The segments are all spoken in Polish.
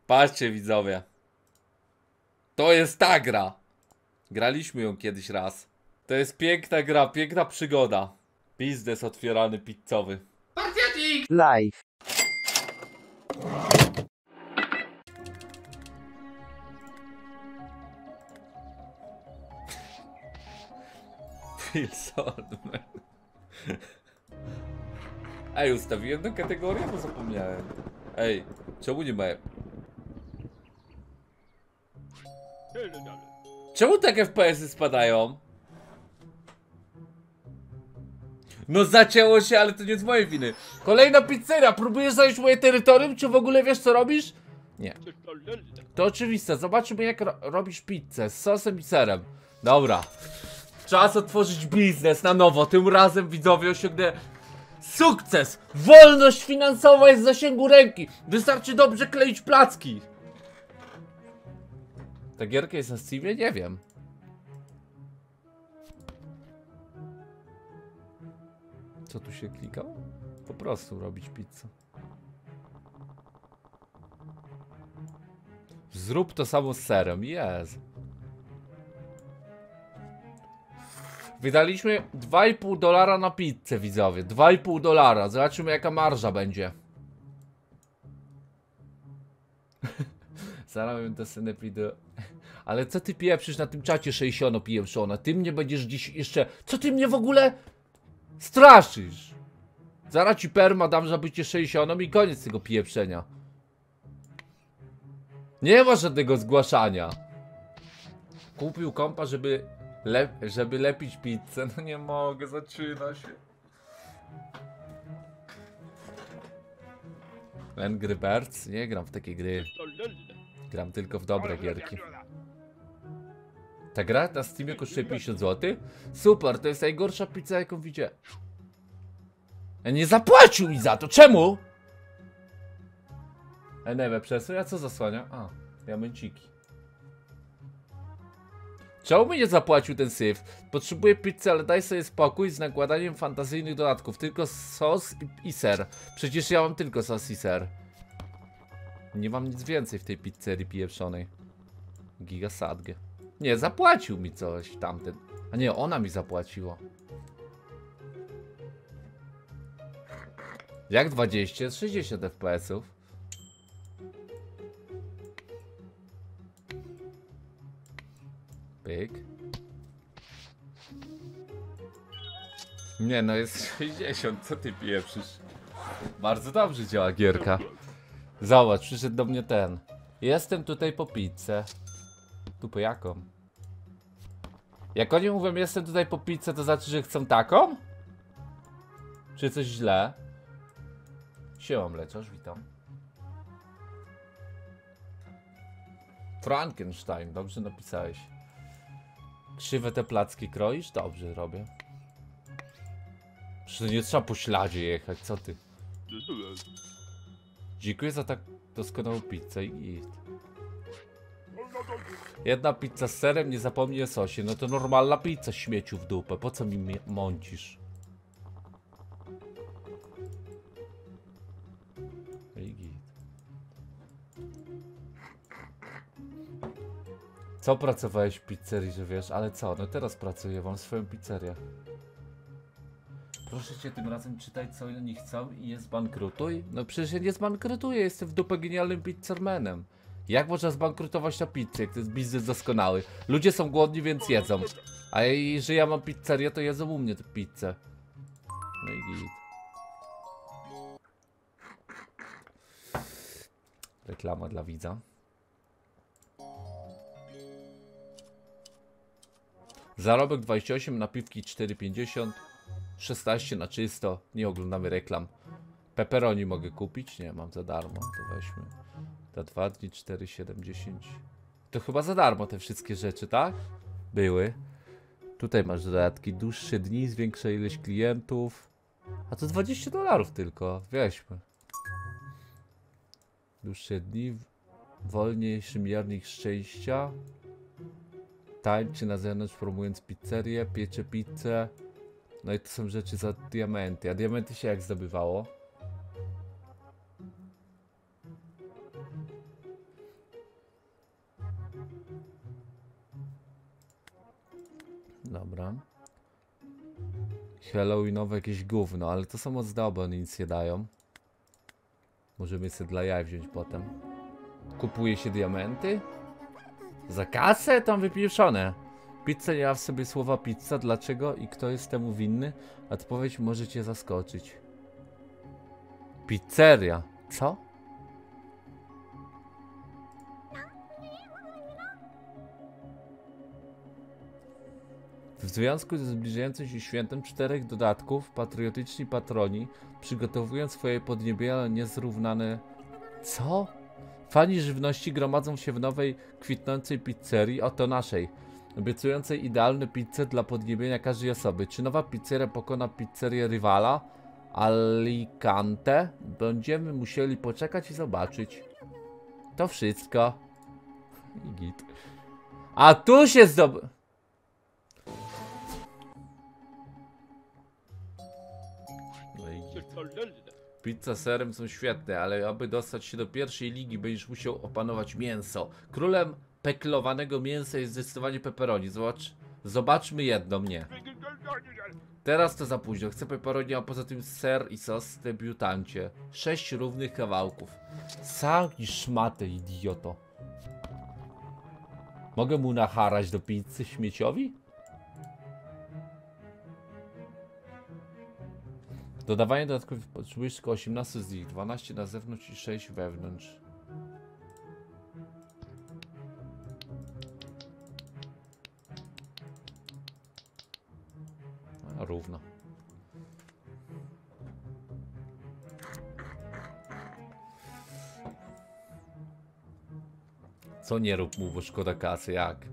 Patrzcie widzowie. To jest ta gra. Graliśmy ją kiedyś raz. To jest piękna gra, piękna przygoda. Biznes otwierany pizzowy. Live. Wilson. Ej, ustawiłem tę kategorię, bo zapomniałem. Ej, czemu nie ma... Czemu tak FPS-y spadają? No zacięło się, ale to nie z mojej winy. Kolejna pizzeria, próbujesz zająć moje terytorium? Czy w ogóle wiesz co robisz? Nie. To oczywiste, zobaczymy jak robisz pizzę z sosem i serem. Dobra. Czas otworzyć biznes na nowo. Tym razem widzowie osiągnę sukces! Wolność finansowa jest w zasięgu ręki. Wystarczy dobrze kleić placki. Ta gierka jest na Steamie? Nie wiem. Co tu się klikało? Po prostu robić pizzę. Zrób to samo z serem. Jest. Wydaliśmy $2,5 na pizzę, widzowie. $2,5. Zobaczymy jaka marża będzie. Zarabiam to synę video. Ale co ty pieprzysz na tym czacie 60 pieprzona? Ty mnie będziesz dziś jeszcze... Co ty mnie w ogóle straszysz? Zaraz ci perma dam za bycie 60 i koniec tego pieprzenia. Nie ma żadnego zgłaszania. Kupił kompa, żeby lepić pizzę. No nie mogę, zaczyna się. Angry Birds? Nie gram w takie gry. Gram tylko w dobre gierki. Ta gra na Steamie kosztuje 50 zł? Super, to jest najgorsza pizza jaką widziałem. Nie zapłacił mi za to, czemu? Enewę przesuń, a co zasłania? A, diamenciki. Czemu mi nie zapłacił ten syf? Potrzebuję pizzy, ale daj sobie spokój z nakładaniem fantazyjnych dodatków. Tylko sos i ser. Przecież ja mam tylko sos i ser. Nie mam nic więcej w tej pizzerii pieprzonej. Giga sadgę. Nie, zapłacił mi coś tamten. A nie, ona mi zapłaciła. Jak 20? 60 FPS-ów. Pyk. Nie no, jest 60, co ty pieprzysz? Bardzo dobrze działa gierka. Zobacz, przyszedł do mnie ten. Jestem tutaj po pizzę. Tu po jaką? Jak oni mówią, jestem tutaj po pizzę, to znaczy, że chcą taką? Czy coś źle? Siema mleczarz, witam. Frankenstein, dobrze napisałeś. Krzywe te placki kroisz? Dobrze robię. Przecież nie trzeba po śladzie jechać, co ty? Dziękuję za tak doskonałą pizzę i... Jedna pizza z serem, nie zapomnij o sosie. No to normalna pizza, śmieciu w dupę. Po co mi mącisz? Co pracowałeś w pizzerii, że wiesz? Ale co? No teraz pracuję, mam swoją pizzerię. Proszę cię, tym razem czytaj, co oni chcą i nie zbankrutuj. No przecież ja nie zbankrutuję, jestem w dupę genialnym pizzermanem. Jak można zbankrutować na pizzę, jak to jest biznes doskonały? Ludzie są głodni, więc jedzą. A jeżeli ja mam pizzerię, to jedzą u mnie tę pizzę. No i git. Reklama dla widza. Zarobek 28, napiwki 4,50, 16 na czysto, nie oglądamy reklam. Pepperoni mogę kupić? Nie, mam za darmo, to weźmy. Za 2 dni 4, 7, 10. To chyba za darmo te wszystkie rzeczy, tak? Były. Tutaj masz dodatki, dłuższe dni, zwiększa ilość klientów. A to $20 tylko, weźmy. Dłuższe dni, wolniejszy miernik szczęścia. Tańczy na zewnątrz, promując pizzerię, piecze pizzę. No i to są rzeczy za diamenty. A diamenty się jak zdobywało? Dobra. Halloweenowe jakieś gówno, ale to są ozdoby, one nic nie dają. Możemy sobie dla jaj wziąć potem. Kupuje się diamenty? Za kasę? Tam wypieszone. Pizza nie ma w sobie słowa pizza. Dlaczego i kto jest temu winny? Odpowiedź może cię zaskoczyć. Pizzeria. Co? W związku ze zbliżającym się świętem 4 dodatków patriotyczni patroni przygotowują swoje podniebia niezrównane... Co? Fani żywności gromadzą się w nowej, kwitnącej pizzerii, oto naszej, obiecującej idealne pizze dla podniebienia każdej osoby. Czy nowa pizzeria pokona pizzerię rywala? Alicante? Będziemy musieli poczekać i zobaczyć. To wszystko. I git. A tu się Pizza z serem są świetne, ale aby dostać się do pierwszej ligi, będziesz musiał opanować mięso. Królem peklowanego mięsa jest zdecydowanie pepperoni. Zobaczmy jedno mnie. Teraz to za późno. Chcę pepperoni, a poza tym ser i sos debiutancie. 6 równych kawałków. Zamknij szmatę, idioto. Mogę mu nacharać do pizzy śmieciowi? Dodawanie dodatkowych potrzebujesz tylko 18 z nich, 12 na zewnątrz i 6 wewnątrz. A, równo. Co nie rób mu, bo szkoda kasy, jak?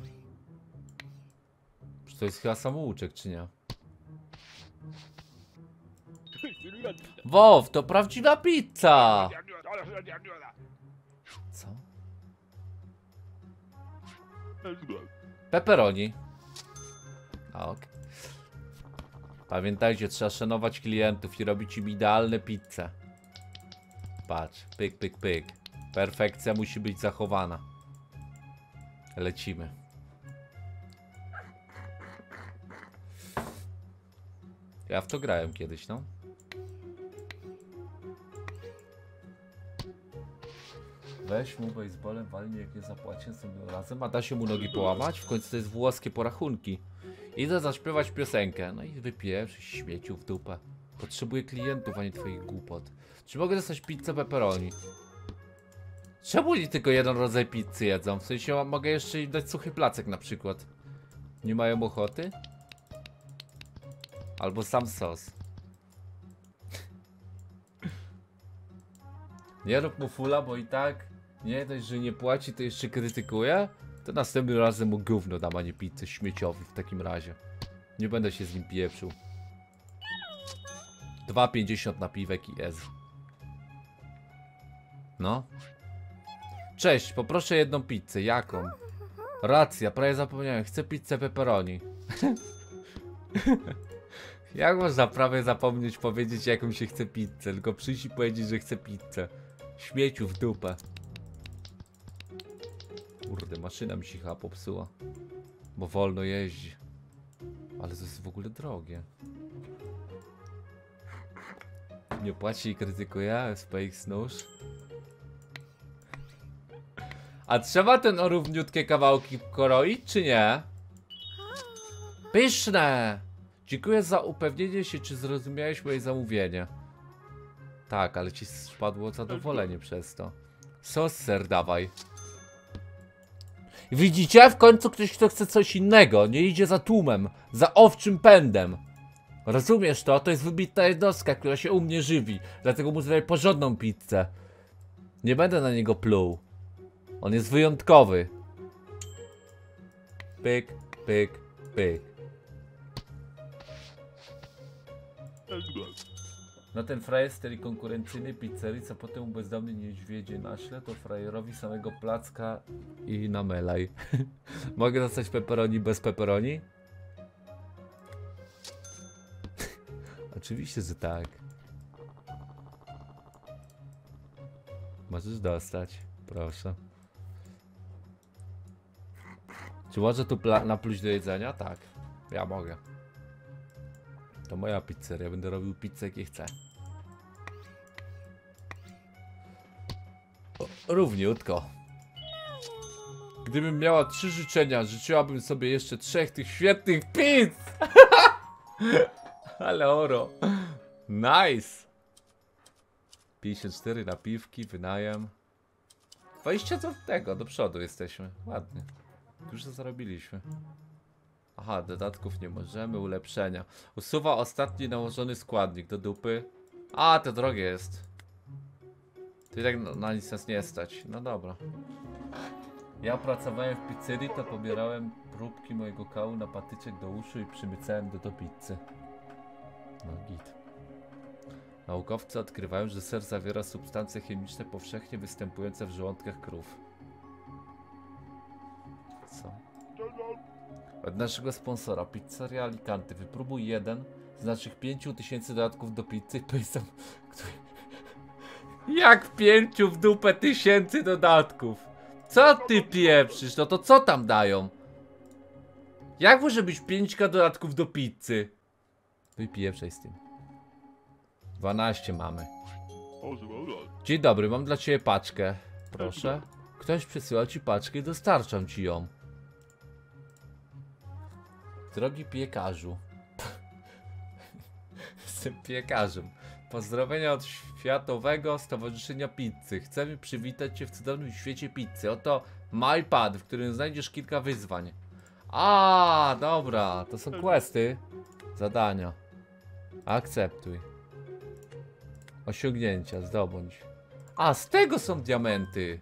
To jest chyba samouczek, czy nie? Wow, to prawdziwa pizza! Co? Pepperoni. Ok. Pamiętajcie, trzeba szanować klientów i robić im idealne pizze. Patrz, pyk, pyk, pyk. Perfekcja musi być zachowana. Lecimy. Ja w to grałem kiedyś, no. Weź mu baseballem, walnie jak nie zapłaci sobie razem, a da się mu nogi połamać? W końcu to jest włoskie porachunki. Idę zaśpiewać piosenkę. No i wypieprz śmieciu w dupę. Potrzebuję klientów, a nie twoich głupot. Czy mogę dostać pizzę pepperoni? Czemu nie tylko jeden rodzaj pizzy jedzą? W sensie mogę jeszcze im dać suchy placek na przykład. Nie mają ochoty? Albo sam sos. Nie rób mu fula, bo i tak nie dość, że nie płaci, to jeszcze krytykuje. To następnym razem mu gówno dam, a nie pizzę śmieciowi w takim razie. Nie będę się z nim pieprzył. 2,50 na piwek i ez. No. Cześć, poproszę jedną pizzę. Jaką? Racja, prawie zapomniałem. Chcę pizzę pepperoni. Jak można prawie zapomnieć powiedzieć, jaką się chce pizzę? Tylko przyjść i powiedzieć, że chce pizzę. Śmieciu w dupę. Kurde, maszyna mi się chyba popsuła. Bo wolno jeździ. Ale to jest w ogóle drogie. Nie płaci i krytykuje, SPX nóż. A trzeba ten równiutkie kawałki kroić, czy nie? Pyszne! Dziękuję za upewnienie się, czy zrozumiałeś moje zamówienie. Tak, ale ci spadło zadowolenie przez to. Sos ser dawaj. Widzicie? W końcu ktoś, kto chce coś innego. Nie idzie za tłumem. Za owczym pędem. Rozumiesz to? To jest wybitna jednostka, która się u mnie żywi. Dlatego mu zrobię porządną pizzę. Nie będę na niego pluł. On jest wyjątkowy. Pyk, pyk, pyk. No ten frajer z tej konkurencyjnej pizzerii, co potem u bezdomny niedźwiedzie naśle, to frajerowi samego placka i namelaj. Mogę dostać pepperoni bez pepperoni? Oczywiście, że tak. Możesz dostać, proszę. Czy może tu napluć do jedzenia? Tak. Ja mogę. To moja pizzeria, będę robił pizzę jakiej chcę. Równiutko. Gdybym miała 3 życzenia, życzyłabym sobie jeszcze 3 tych świetnych pizz! Ale oro. Nice! 54 napiwki, wynajem. 20 do tego, do przodu jesteśmy. Ładnie. Dużo zarobiliśmy. Aha, dodatków nie możemy, ulepszenia. Usuwa ostatni nałożony składnik do dupy. A, to drogie jest. To i tak na nic nas nie stać. No dobra. Ja pracowałem w pizzerii, to pobierałem próbki mojego kału na patyczek do uszu i przymycałem do pizzy. No git. Naukowcy odkrywają, że ser zawiera substancje chemiczne powszechnie występujące w żołądkach krów. Co? Od naszego sponsora, Pizzeria Alicante. Wypróbuj jeden z naszych 5000 dodatków do pizzy. Jak 5 w dupę 1000 dodatków? Co ty pieprzysz? No to co tam dają? Jak może być 5 dodatków do pizzy? Wypieprzaj z tym. 12 mamy. Dzień dobry, mam dla ciebie paczkę. Proszę. Ktoś przesyła ci paczkę i dostarczam ci ją. Drogi piekarzu. Jestem piekarzem. Pozdrowienia od Światowego Stowarzyszenia Pizzy. Chcemy przywitać cię w cudownym świecie pizzy. Oto MyPad, w którym znajdziesz kilka wyzwań. A, dobra, to są questy. Zadania. Akceptuj. Osiągnięcia, zdobądź. A, z tego są diamenty.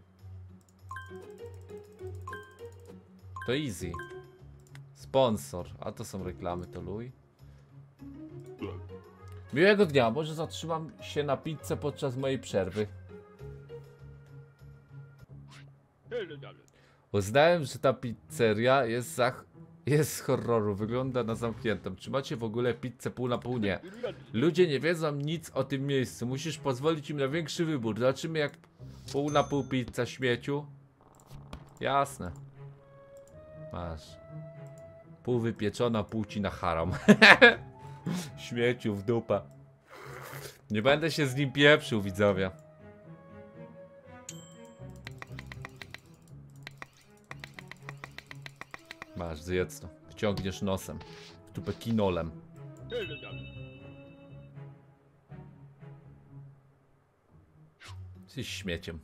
To easy. Sponsor. A to są reklamy, to luj. Miłego dnia, może zatrzymam się na pizzę podczas mojej przerwy. Uznałem, że ta pizzeria jest z horroru, wygląda na zamkniętą. Czy macie w ogóle pizzę pół na pół? Nie. Ludzie nie wiedzą nic o tym miejscu, musisz pozwolić im na większy wybór. Zobaczymy jak pół na pół pizza, śmieciu. Jasne. Masz. Pół wypieczona, pół ci na haram. Śmieciu w dupę. Nie będę się z nim pieprzył, widzowie. Masz, zjedz to. Wciągniesz nosem. W dupę kinolem. Jesteś śmieciem.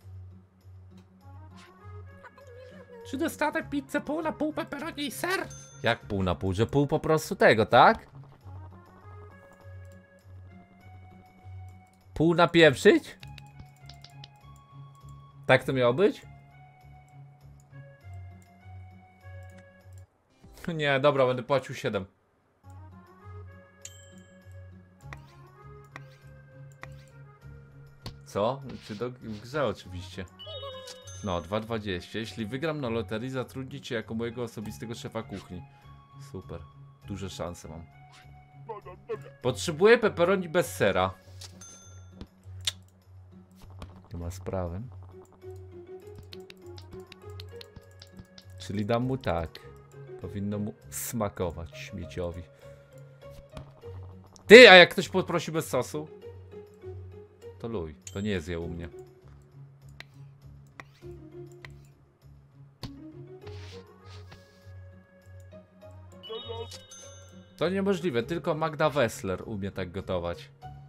Czy dostanę pizzę pół na pół, pepperoni i ser? Jak pół na pół? Że pół po prostu tego, tak? Pół napieprzyć? Tak to miało być? Nie, dobra, będę płacił 7. Co? Czy do w grze oczywiście. No, 2,20. Jeśli wygram na loterii, zatrudnię cię jako mojego osobistego szefa kuchni. Super. Duże szanse mam. Potrzebuję pepperoni bez sera. Nie ma sprawy. Czyli dam mu tak. Powinno mu smakować śmieciowi. Ty, a jak ktoś poprosi bez sosu? To luj, to nie zje u mnie. To niemożliwe, tylko Magda Wessler umie tak gotować.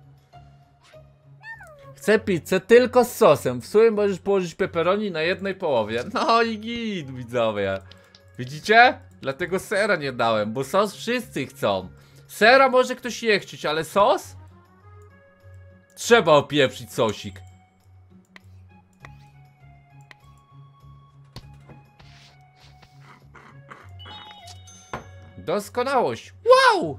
Chcę pizzę tylko z sosem. W sumie możesz położyć pepperoni na jednej połowie. No i git, widzowie. Widzicie? Dlatego sera nie dałem, bo sos wszyscy chcą. Sera może ktoś nie chcieć, ale sos? Trzeba opieprzyć sosik. Doskonałość. Wow!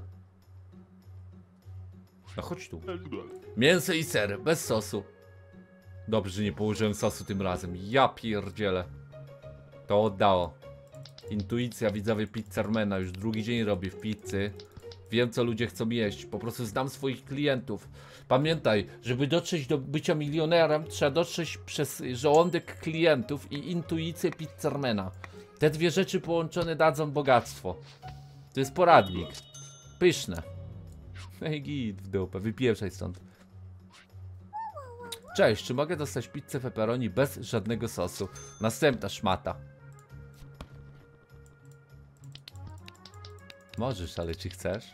No chodź tu. Mięso i ser, bez sosu. Dobrze, że nie położyłem sosu tym razem. Ja pierdzielę. To oddało. Intuicja, widzowie, pizzermana. Już drugi dzień robię w pizzy. Wiem, co ludzie chcą jeść. Po prostu znam swoich klientów. Pamiętaj, żeby dotrzeć do bycia milionerem, trzeba dotrzeć przez żołądek klientów i intuicję pizzermana. Te dwie rzeczy połączone dadzą bogactwo. To jest poradnik. Pyszne. No i git w dupę, wypieprzaj stąd. Cześć, czy mogę dostać pizzę pepperoni bez żadnego sosu? Następna szmata. Możesz, ale czy chcesz?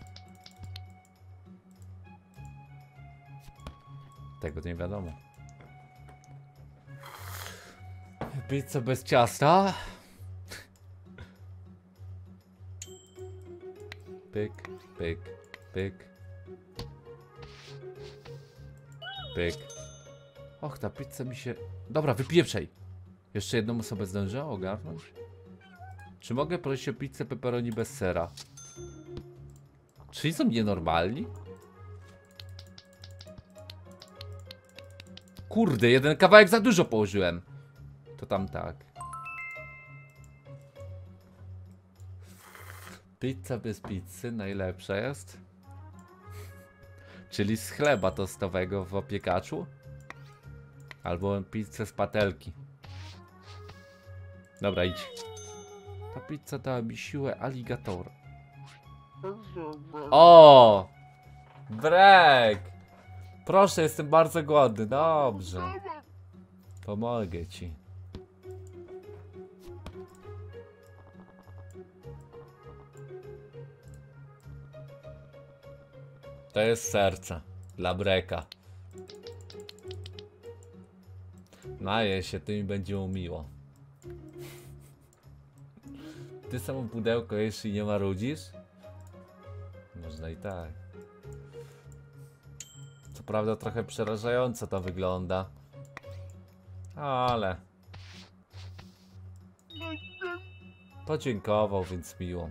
Tego nie wiadomo. Pizza bez ciasta. Pyk, pyk, pyk. Pyk. Och, ta pizza mi się... Dobra, wypieprzaj. Jeszcze jedną osobę zdążę ogarnąć? Czy mogę prosić o pizzę pepperoni bez sera? Czyli są nienormalni? Kurde, jeden kawałek za dużo położyłem. To tam tak. Pizza bez pizzy najlepsza jest. Czyli z chleba tostowego w opiekaczu. Albo pizzę z patelki. Dobra, idź. Ta pizza dała mi siłę aligatora. O! Brek! Proszę, jestem bardzo głodny. Dobrze. Pomogę ci. To jest serce. Dla Breka. Naje się, ty mi będzie mu miło. Ty samo pudełko jesz i nie marudzisz? Można i tak. Co prawda trochę przerażająco to wygląda. Ale... Podziękował, więc miło.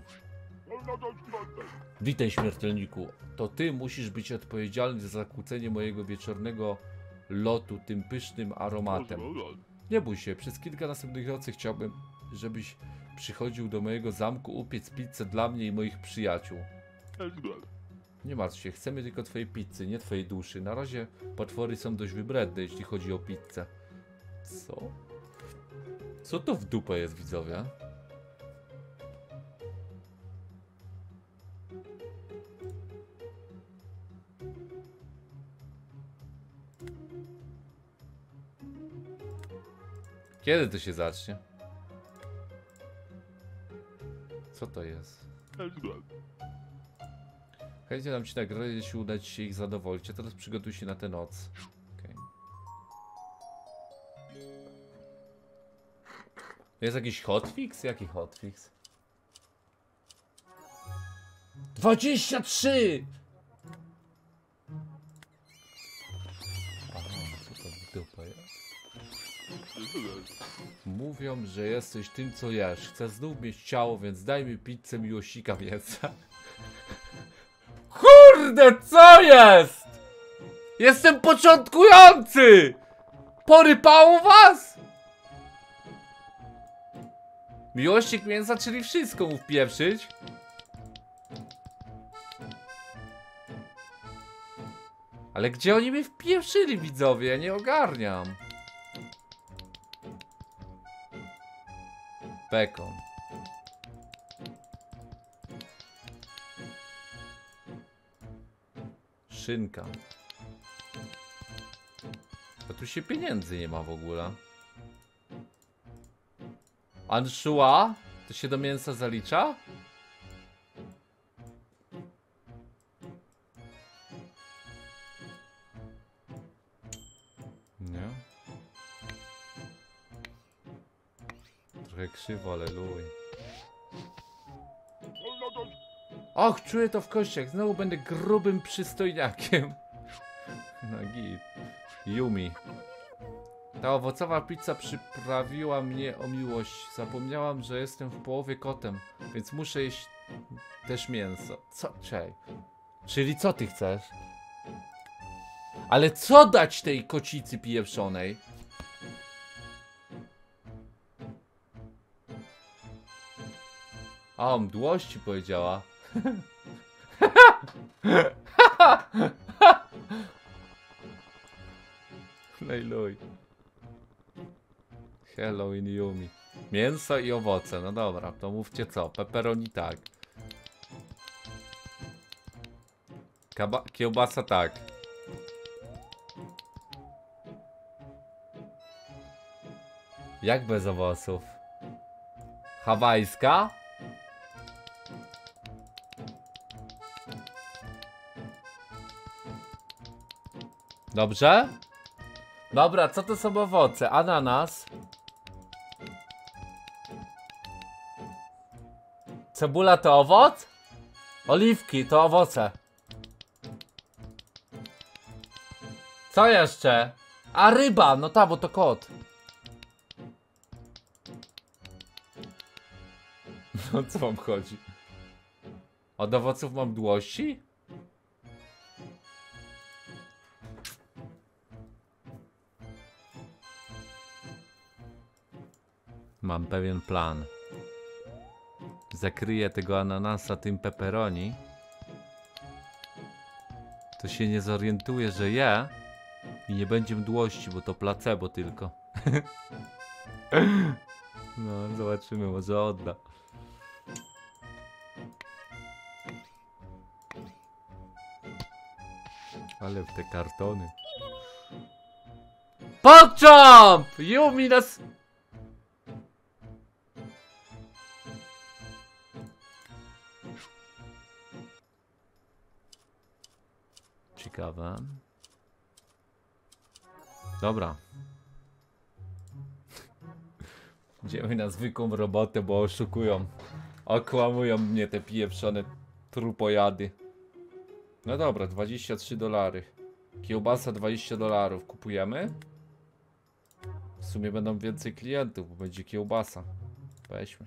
Witaj, śmiertelniku. To ty musisz być odpowiedzialny za zakłócenie mojego wieczornego lotu tym pysznym aromatem. Nie bój się, przez kilka następnych nocy chciałbym, żebyś przychodził do mojego zamku upiec pizzę dla mnie i moich przyjaciół. Nie martw się, chcemy tylko twojej pizzy, nie twojej duszy. Na razie potwory są dość wybredne, jeśli chodzi o pizzę. Co? Co to w dupę jest, widzowie? Kiedy to się zacznie? Co to jest? Chętnie dam ci nagrodę, jeśli uda ci się ich zadowolić. A teraz przygotuj się na tę noc. Okay. Jest jakiś hotfix? Jaki hotfix? 23! A, co to w dupę jest? Mówią, że jesteś tym, co jesz. Chcę znów mieć ciało, więc daj mi pizzę miłosika mięsa. Kurde, co jest? Jestem początkujący! Porypało was? Miłośnik mięsa, czyli wszystko mu wpieprzyć. Ale gdzie oni mnie wpieprzyli, widzowie? Ja nie ogarniam. Bekon. Szynka. A tu się pieniędzy nie ma w ogóle. Anchois? To się do mięsa zalicza? Nie. Trochę krzywo, ale luj. Och, czuję to w kościach. Znowu będę grubym przystojniakiem. No git. Yumi. Ta owocowa pizza przyprawiła mnie o miłość. Zapomniałam, że jestem w połowie kotem, więc muszę jeść też mięso. Co? Czej. Czyli co ty chcesz? Ale co dać tej kocicy pieprzonej? A, o mdłości powiedziała. Lejluj. Halloween Yumi. Mięso i owoce, no dobra, to mówcie co, pepperoni tak. Kiełbasa tak. Jak bez owoców? Hawajska? Dobrze? Dobra, co to są owoce? Ananas. Cebula to owoc? Oliwki to owoce. Co jeszcze? A ryba, no ta, bo to kot. No co wam chodzi? Od owoców mam mdłości? Mam pewien plan. Zakryję tego ananasa tym pepperoni. To się nie zorientuje, że je. I nie będzie mdłości, bo to placebo tylko. No, zobaczymy, może odda. Ale w te kartony. PogChamp! Yumi nas... Ciekawe. Dobra. Idziemy na zwykłą robotę, bo oszukują. Okłamują mnie te pieprzone trupojady. No dobra, $23. Kiełbasa $20. Kupujemy? W sumie będą więcej klientów, bo będzie kiełbasa. Weźmy.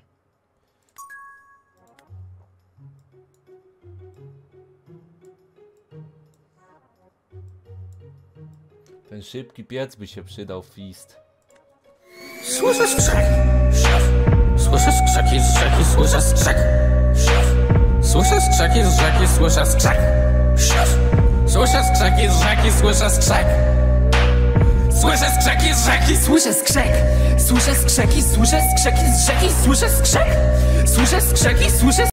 Ten szybki piec by się przydał, fist. Słyszę skrzek. Słyszę skrzeki z rzeki, słyszę skrzek. Słyszę skrzeki z rzeki, słyszę skrzek. Słyszę skrzeki z rzeki, słyszę skrzek. Słyszę skrzeki z rzeki, słyszę skrzek. Słyszę skrzeki, słyszę skrzeki z rzeki, słyszę skrzek. Słyszę skrzeki, słyszę